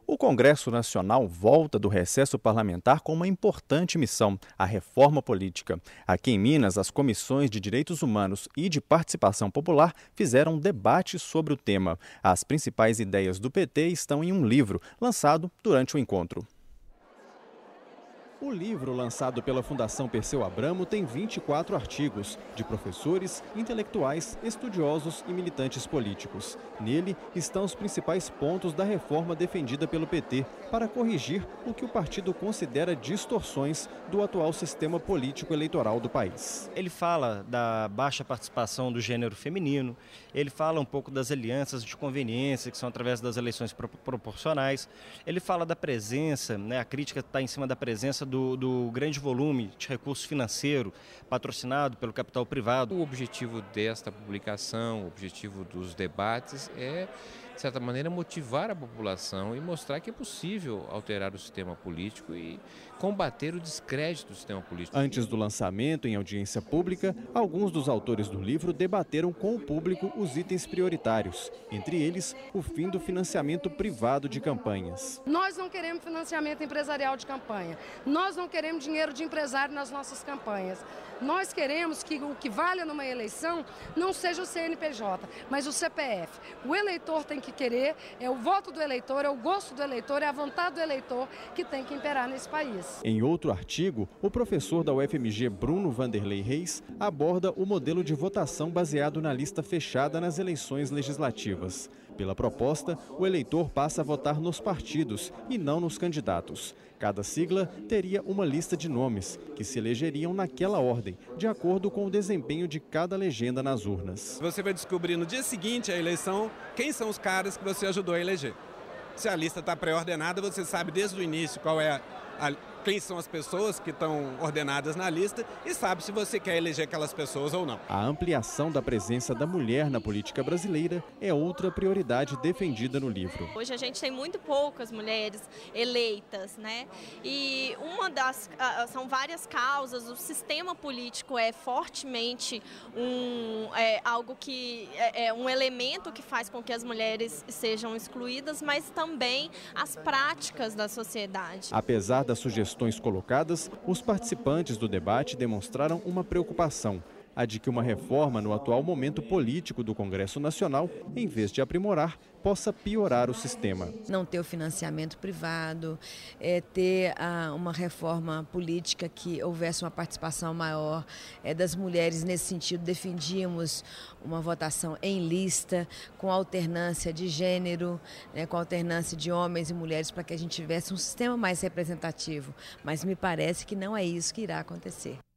O Congresso Nacional volta do recesso parlamentar com uma importante missão, a reforma política. Aqui em Minas, as comissões de Direitos Humanos e de Participação Popular fizeram debates sobre o tema. As principais ideias do PT estão em um livro, lançado durante o encontro. O livro, lançado pela Fundação Perseu Abramo, tem 24 artigos, de professores, intelectuais, estudiosos e militantes políticos. Nele estão os principais pontos da reforma defendida pelo PT, para corrigir o que o partido considera distorções do atual sistema político eleitoral do país. Ele fala da baixa participação do gênero feminino, ele fala um pouco das alianças de conveniência, que são através das eleições proporcionais, ele fala da presença, a crítica está em cima da presença do grande volume de recurso financeiro patrocinado pelo capital privado. O objetivo desta publicação, o objetivo dos debates é, de certa maneira, motivar a população e mostrar que é possível alterar o sistema político e combater o descrédito do sistema político. Antes do lançamento, em audiência pública, alguns dos autores do livro debateram com o público os itens prioritários, entre eles o fim do financiamento privado de campanhas. Nós não queremos financiamento empresarial de campanha, nós não queremos dinheiro de empresário nas nossas campanhas. Nós queremos que o que valha numa eleição não seja o CNPJ, mas o CPF. O eleitor tem que querer, é o voto do eleitor, é o gosto do eleitor, é a vontade do eleitor que tem que imperar nesse país. Em outro artigo, o professor da UFMG, Bruno Vanderlei Reis, aborda o modelo de votação baseado na lista fechada nas eleições legislativas. Pela proposta, o eleitor passa a votar nos partidos e não nos candidatos. Cada sigla teria uma lista de nomes, que se elegeriam naquela ordem, de acordo com o desempenho de cada legenda nas urnas. Você vai descobrir no dia seguinte à eleição quem são os caras que você ajudou a eleger. Se a lista está pré-ordenada, você sabe desde o início quem são as pessoas que estão ordenadas na lista e sabe se você quer eleger aquelas pessoas ou não. A ampliação da presença da mulher na política brasileira é outra prioridade defendida no livro. Hoje a gente tem muito poucas mulheres eleitas, E são várias causas. O sistema político é fortemente algo que é um elemento que faz com que as mulheres sejam excluídas, mas também as práticas da sociedade. Apesar das sugestões colocadas, os participantes do debate demonstraram uma preocupação, a de que uma reforma no atual momento político do Congresso Nacional, em vez de aprimorar, possa piorar o sistema. Não ter o financiamento privado, ter uma reforma política que houvesse uma participação maior das mulheres. Nesse sentido, defendíamos uma votação em lista, com alternância de gênero, com alternância de homens e mulheres, para que a gente tivesse um sistema mais representativo. Mas me parece que não é isso que irá acontecer.